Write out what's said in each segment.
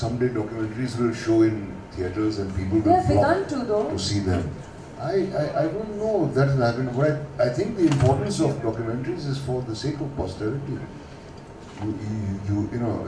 someday documentaries will show in theatres and people will flock to see them. I don't know if that will happen, but I think the importance of documentaries is for the sake of posterity. You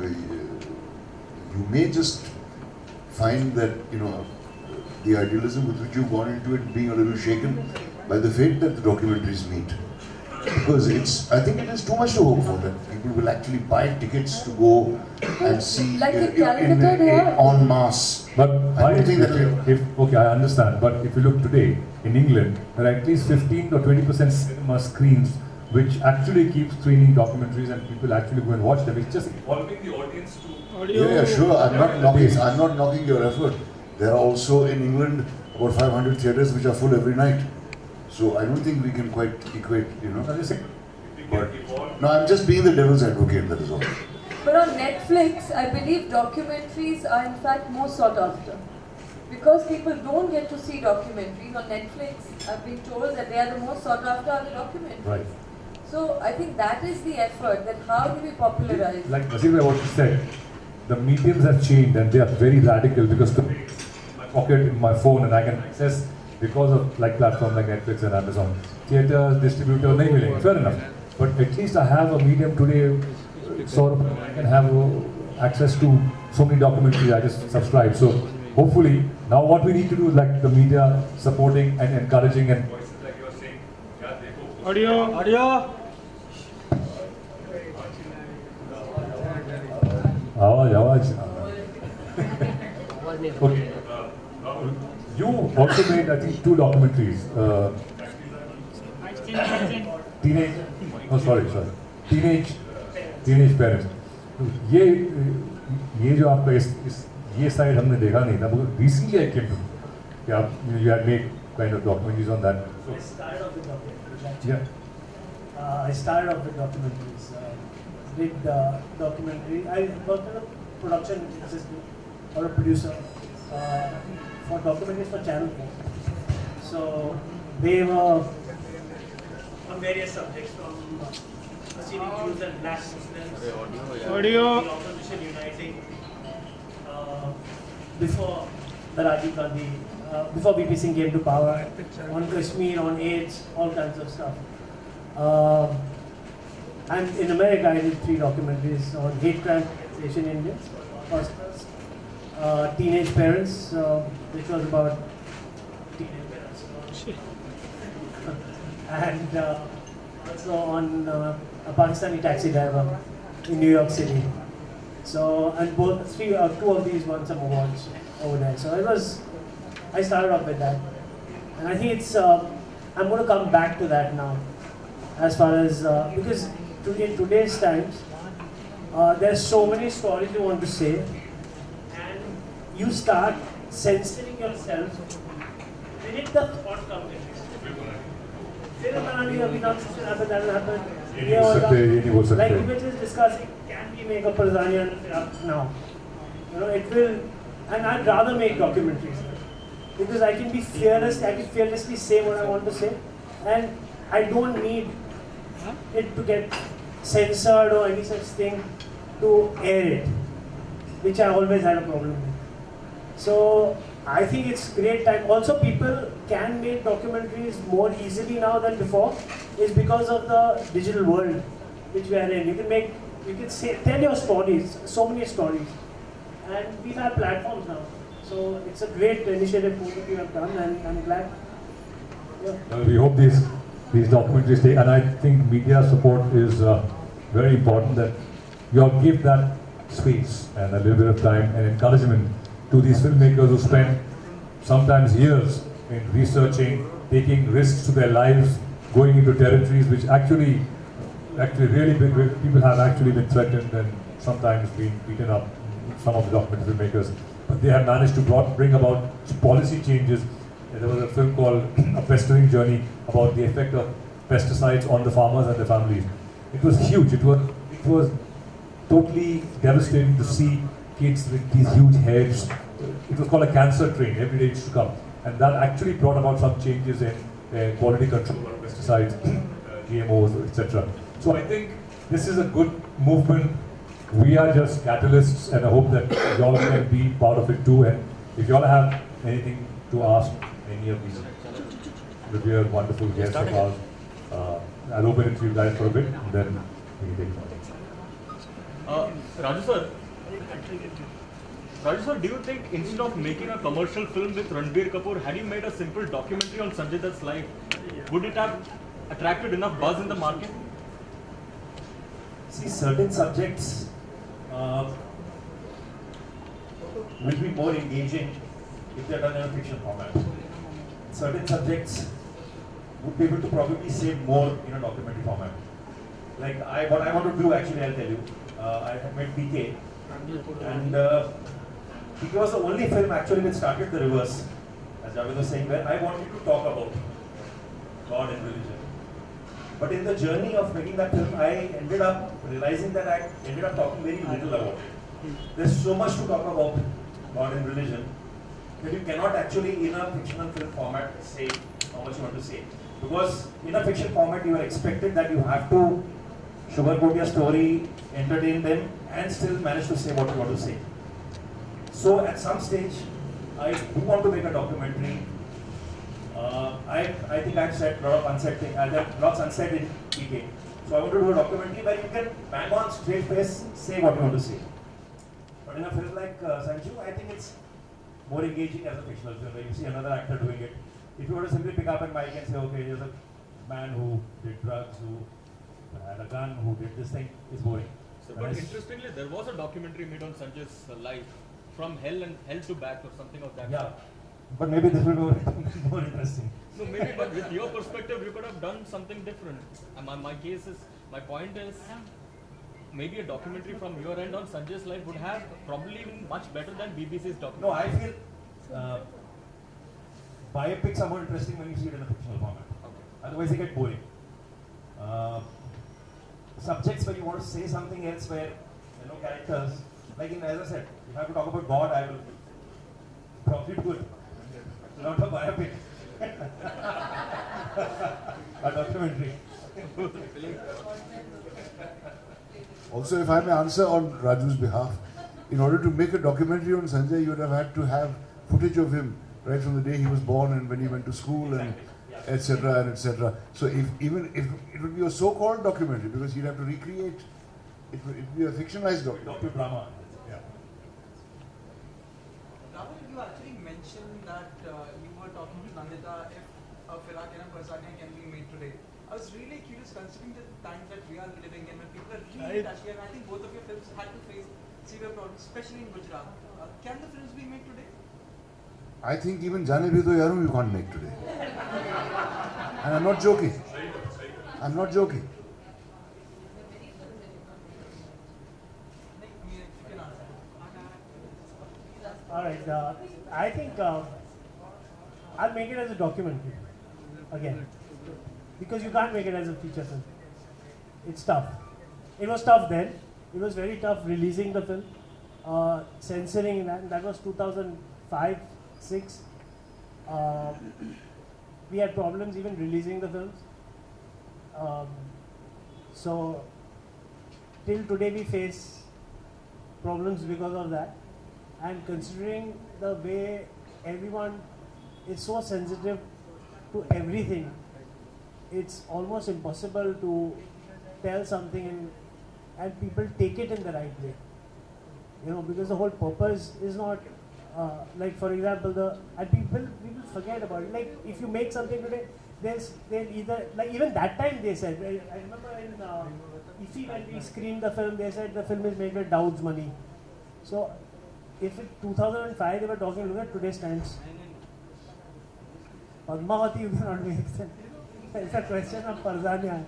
may just find that, the idealism with which you've gone into it being a little shaken by the fate that the documentaries meet. Because I think it is too much to hope for that people will actually buy tickets to go and see like en masse. But okay, I understand. But if you look today in England, there are at least 15 or 20% cinema screens which actually keep screening documentaries, and people actually go and watch them. It's just involving the audience to. Yeah, sure. I'm not knocking your effort. There are also in England about 500 theatres which are full every night. So I don't think we can quite equate, But, no, I'm just being the devil's advocate, that is all. But on Netflix, I believe documentaries are in fact more sought after. Because people don't get to see documentaries on Netflix, I've been told that they are the most sought after are the documentaries. Right. So I think that is the effort, that how do we popularize? Like Nasir, what you said, the mediums have changed and they are very radical, because today it's in my pocket, in my phone, and I can access because of platforms like Netflix and Amazon. Theatres, distributors, nahi milenge, fair enough. But at least I have a medium today, sort of, I can have access to so many documentaries, I just subscribe. So hopefully, now what we need to do is like the media supporting and encouraging and voices like you are saying, Audio. Awaj. Okay. You also made, I think, 2 documentaries. Teenage parents. ये जो आपका ये side हमने देखा नहीं था, मगर recently I came to know you had made kind of documentaries on that. I started off with documentaries. Yeah. I started off with documentaries. Did documentary. I worked as a production assistant or a producer for documentaries for Channel 4. So they were on various subjects, from Hasidic Jews and Black Muslims, the opposition uniting, before the Rajiv Gandhi, before VP Singh came to power, on Kashmir, on AIDS, all kinds of stuff. And in America, I did 3 documentaries on hate crime against Asian Indians. First was Teenage Parents, which was about teenage parents. And also on a Pakistani taxi driver in New York City. So, and two of these won some awards over there. So I started off with that. And I think it's, I'm going to come back to that now. As far as, because in today's times, there's so many stories you want to say, and you start censoring yourself the thought comes in. That will happen. Like we were just discussing, can we make a Parzania now? It will, and I'd rather make documentaries because I can be fearless, I can fearlessly say what I want to say, and I don't need it to get censored or any such thing to air it, which I always had a problem with. So I think it's great time. Also, people can make documentaries more easily now than before, is because of the digital world which we are in. You can tell your stories, so many stories, and we have platforms now. So it's a great initiative that you have done, and I'm glad. Yeah. We hope these documentaries stay, and I think media support is very important, that you all give that space and a little bit of time and encouragement to these filmmakers who spend sometimes years in researching, taking risks to their lives, going into territories which actually really people have actually been threatened and sometimes been beaten up, some of the documentary filmmakers. But they have managed to bring about policy changes. There was a film called A Pestering Journey about the effect of pesticides on the farmers and their families. It was huge. It was totally devastating to see kids with these huge heads. It was called a cancer train. Every day it used to come. And that actually brought about some changes in quality control of pesticides, GMOs, etc. So I think this is a good movement we are just catalysts, and I hope that y'all can be part of it too. And if y'all have anything to ask any of these revered, wonderful guests of ours, I'll open it to you guys for a bit, and then we can take it. Raju sir, do you think instead of making a commercial film with Ranbir Kapoor, had you made a simple documentary on Sanjay Dutt's life, would it have attracted enough buzz in the market? See, certain subjects will be more engaging if they are done in a fiction format. Certain subjects would be able to probably say more in a documentary format. Like what I want to do, actually, I'll tell you. I have met PK, and PK was the only film actually which started the reverse, as Javed was saying, where I wanted to talk about God and religion. But in the journey of making that film, I ended up realizing that I ended up talking very little about it. There's so much to talk about God and religion that you cannot actually, in a fictional film format, say how much you want to say. Because in a fiction format, you are expected that you have to sugarcoat your story, entertain them, and still manage to say what you want to say. So at some stage, I do want to make a documentary. I think I've said a lot of unsaid things, lots unsaid in PK. So I want to do a documentary where you can bang on straight face, say what you want to say. But in a film like Sanju, I think it's more engaging as a fictional film, where you see another actor doing it. If you were to simply pick up a mic and say, okay, there's a man who did drugs, who had a gun, who did this thing, it's boring. So, but interestingly, there was a documentary made on Sanjay's life, From Hell to Back, or something of that. Yeah, but maybe this will be more interesting. No, maybe, but with your perspective, you could have done something different. And my point is, maybe a documentary from your end on Sanjay's life would have probably been much better than BBC's documentary. No, I feel biopics are more interesting when you see it in a fictional format. Okay. Otherwise, they get boring. Subjects where you want to say something else, where characters, like as I said, if I have to talk about God, I will probably do it. Not a biopic. A documentary. Also, if I may answer on Raju's behalf, in order to make a documentary on Sanjay, you would have had to have footage of him right from the day he was born and when he went to school and etc. and etc. So even if it would be a so-called documentary, because you'd have to recreate, it would be a fictionalized documentary. Drama. Yeah. Rahul, you actually mentioned that you were talking to Nandita if Firak and Farzania can be made today. I was really curious considering the times that we are living in when people are really touchy, and I think both of your films had to face severe problems, especially in Gujarat. Can the films be made today? I think even Jaane Bhi To Yaron you can't make today. And I'm not joking. I'm not joking. Alright, I think I'll make it as a documentary again, because you can't make it as a feature film. It's tough. It was tough then. It was very tough releasing the film, censoring that. That was 2005, 6. We had problems even releasing the films. So till today we face problems because of that. And considering the way everyone is so sensitive to everything, it's almost impossible to tell something and people take it in the right way. Because the whole purpose is not like, for example, and people forget about it. Like, if you make something today, they'll either, like, even that time they said, I remember in IFFI when we screened the film, they said the film is made with Dowd's money. So if in 2005 they were talking, look at today's times. Padmavati you cannot make sense. It's a question of Farzania.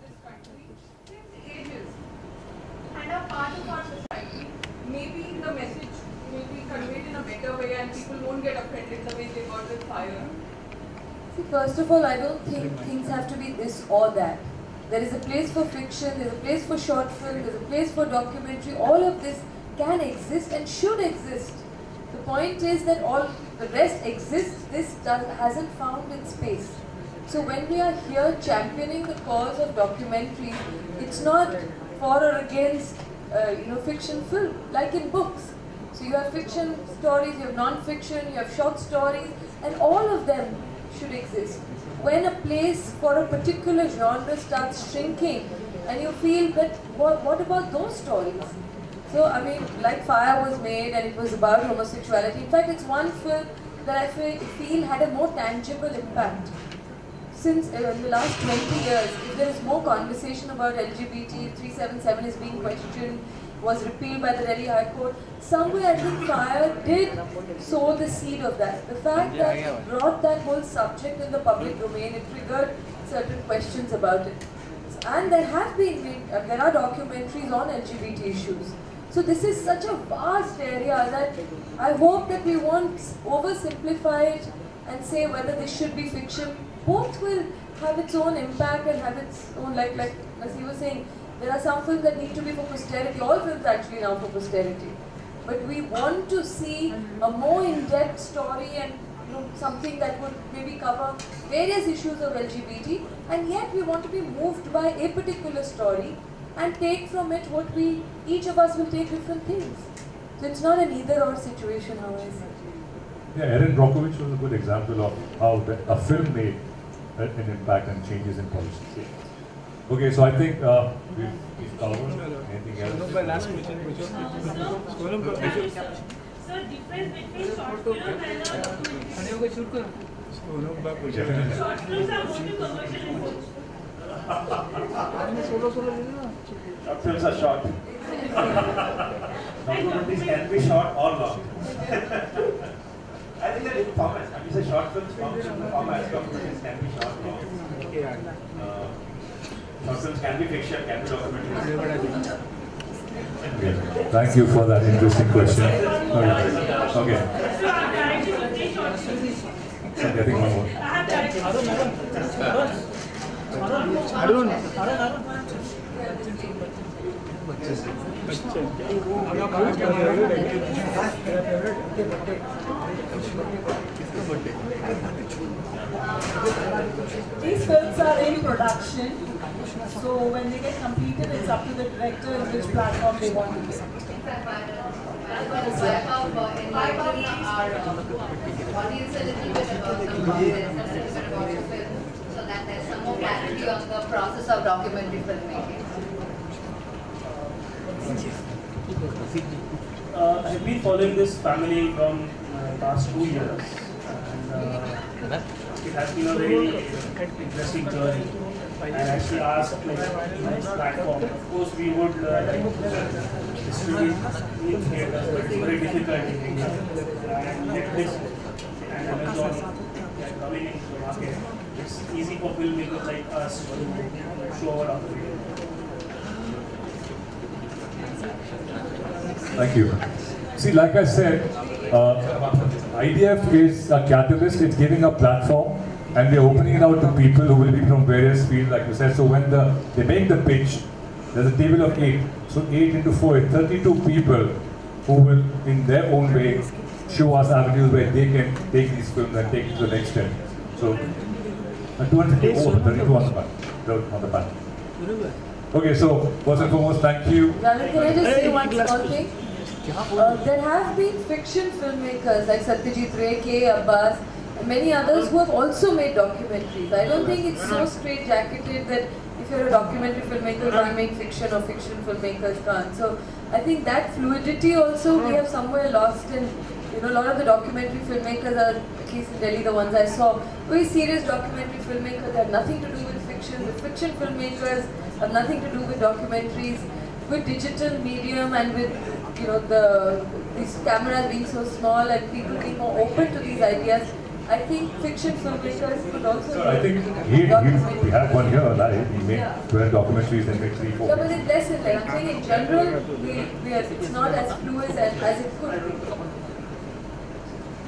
Maybe the message don't get offended the way they got with fire? See, first of all, I don't think things have to be this or that. There is a place for fiction, there's a place for short film, there's a place for documentary. All of this can exist and should exist. The point is that all the rest exists, hasn't found its space. So when we are here championing the cause of documentaries, it's not for or against fiction film, like in books. So you have fiction stories, you have non-fiction, you have short stories, and all of them should exist. When a place for a particular genre starts shrinking, and you feel that, what about those stories? So, I mean, like Fire was made and it was about homosexuality. In fact, it's one film that I feel had a more tangible impact. Since in the last 20 years, if there is more conversation about LGBT, 377 is being questioned, was repealed by the Delhi High Court, somewhere I think Fire did sow the seed of that. The fact that it brought that whole subject in the public domain, it triggered certain questions about it. And there are documentaries on LGBT issues. So this is such a vast area that I hope that we won't oversimplify it and say whether this should be fiction. Both will have its own impact and have its own, like as you were saying, there are some films that need to be for posterity. All films actually now for posterity. But we want to see a more in-depth story and something that would maybe cover various issues of LGBT, and yet we want to be moved by a particular story and take from it what each of us will take different things. So it's not an either-or situation, how I see. Yeah, Erin Brockovich was a good example of how a film made an impact and changes in policy. Okay, so I think we've covered anything else. Last question, so difference between short film and a documentary. Short films are more to commercial. Short films are short. Documentaries can be short or long. I think that in formats, when you say short films, formats, documentaries can be short or long. Short films can be fiction, can be documentaries. Okay. Thank you for that interesting question. Okay. So I'm directly looking short films. I think one more. I have directly. These films are in production, so when they get completed, it's up to the director in which platform they want to be. I have enlightened our audience a little bit about the process and a little bit about the film, so that there's some more clarity on the process of documentary filmmaking. I've been following this family from past 2 years, and it has been a very interesting journey. I actually asked nice platform. Of course, we would distribute in theaters, but it's very difficult in India. And Netflix and Amazon are coming into the market. It's easy for filmmakers like us to show our video. Thank you. See, like I said, IDF is a catalyst. It's giving a platform, and we're opening it out to people who will be from various fields, like you said. So when they make the pitch, there's a table of 8. So 8 into 4 is 32 people who will, in their own way, show us avenues where they can take these films and take it to the next step. So 250 over, 32 on the back. Okay, so first and foremost, thank you. Ravi, can I just say one small thing? There have been fiction filmmakers like Satyajit Ray, K. Abbas, and many others who have also made documentaries. I don't think it's so straight-jacketed that if you're a documentary filmmaker, you can't make fiction, or fiction filmmakers can't. So I think that fluidity also we have somewhere lost in. A lot of the documentary filmmakers are, at least in Delhi, the ones I saw, very serious documentary filmmakers that have nothing to do with fiction. The fiction filmmakers have nothing to do with documentaries. With digital medium and with these cameras being so small and people being more open to these ideas, I think fiction filmmakers could also. So I think we have one here live. He made 12 documentaries and made 3, 4. Yeah, but it's less than that. I'm saying in general, it's not as fluid as it could be.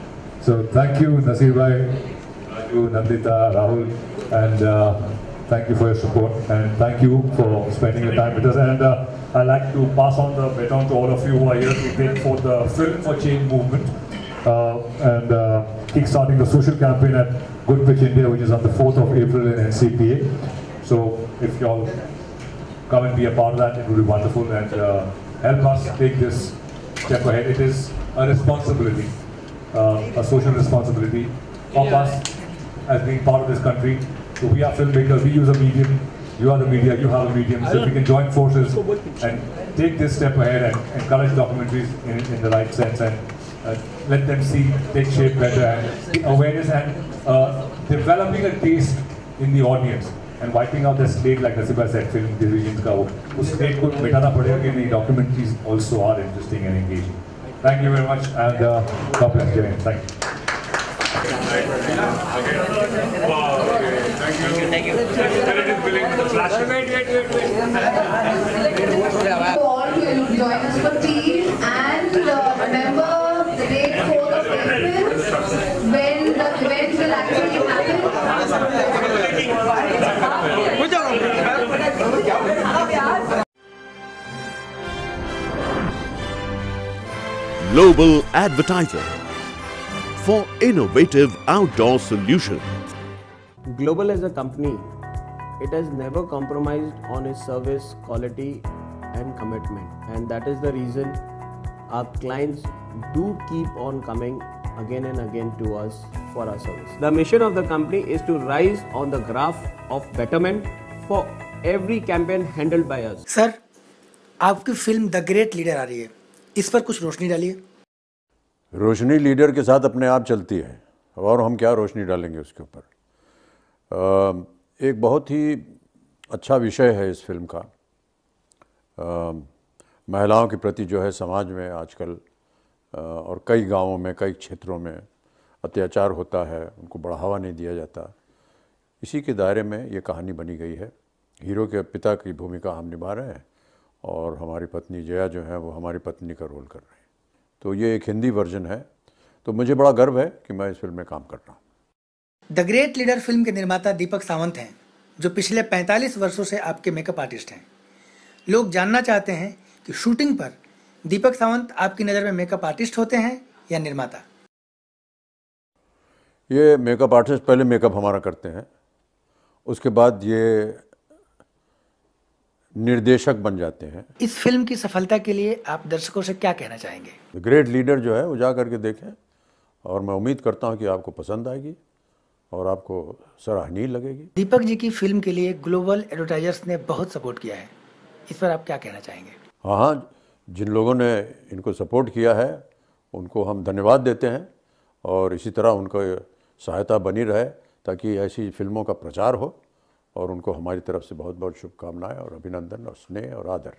So thank you, Nasir bhai, Raju, Nandita, Rahul, and thank you for your support, and thank you for spending your time with us. And I'd like to pass on the baton to all of you who are here to take forth the Film for Change movement and kickstarting the social campaign at Good Pitch India, which is on the 4th of April in NCPA. So if you all come and be a part of that, it would be wonderful, and help us take this step ahead. It is a responsibility, a social responsibility of us as being part of this country. So we are filmmakers, we use a medium, you are the media, you have a medium, so we can join forces and take this step ahead and encourage documentaries in the right sense, and let them see, take shape better, and awareness, and developing a taste in the audience, and wiping out the slate, like Nasiba said, film divisions ka us slate ko mitana padega ki nahi, documentaries also are interesting and engaging. Thank you very much, and God bless you. Thank you. Thank you. All will join us for tea, and remember the date 4th of April when the event will actually happen. Global Advertiser for innovative outdoor solutions. Global as a company, it has never compromised on its service quality and commitment, and that is the reason our clients do keep on coming again and again to us for our service. The mission of the company is to rise on the graph of betterment for every campaign handled by us. Sir, आपकी film the great leader आ रही है, इस पर कुछ रोशनी डालिए। रोशनी leader के साथ अपने आप चलती है, और हम क्या रोशनी डालेंगे उसके ऊपर। एक बहुत ही अच्छा विषय है इस फिल्म का। महिलाओं के प्रति जो है समाज में आजकल और कई गांवों में, कई क्षेत्रों में अत्याचार होता है, उनको बढ़ावा नहीं दिया जाता। इसी के दायरे में ये कहानी बनी गई है। हीरो के पिता की भूमिका हम निभा रहे हैं, और हमारी पत्नी जया जो है वो हमारी पत्नी का रोल कर रहे हैं। तो ये एक हिंदी वर्जन है, तो मुझे बड़ा गर्व है कि मैं इस फिल्म में काम कर रहा हूँ। द ग्रेट लीडर फिल्म के निर्माता दीपक सावंत हैं, जो पिछले 45 वर्षों से आपके मेकअप आर्टिस्ट हैं। लोग जानना चाहते हैं कि शूटिंग पर दीपक सावंत आपकी नज़र में मेकअप आर्टिस्ट होते हैं या निर्माता? ये मेकअप आर्टिस्ट पहले मेकअप हमारा करते हैं, उसके बाद ये निर्देशक बन जाते हैं। इस फिल्म की सफलता के लिए आप दर्शकों से क्या कहना चाहेंगे? द ग्रेट लीडर जो है वो जा करके देखें, और मैं उम्मीद करता हूँ कि आपको पसंद आएगी और आपको सराहनीय लगेगी। दीपक जी की फिल्म के लिए ग्लोबल एडवर्टाइजर्स ने बहुत सपोर्ट किया है, इस पर आप क्या कहना चाहेंगे? हाँ, जिन लोगों ने इनको सपोर्ट किया है उनको हम धन्यवाद देते हैं, और इसी तरह उनको सहायता बनी रहे ताकि ऐसी फिल्मों का प्रचार हो, और उनको हमारी तरफ से बहुत बहुत शुभकामनाएं और अभिनंदन और स्नेह और आदर।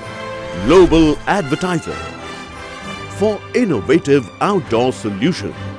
Global Advertiser for innovative outdoor solutions.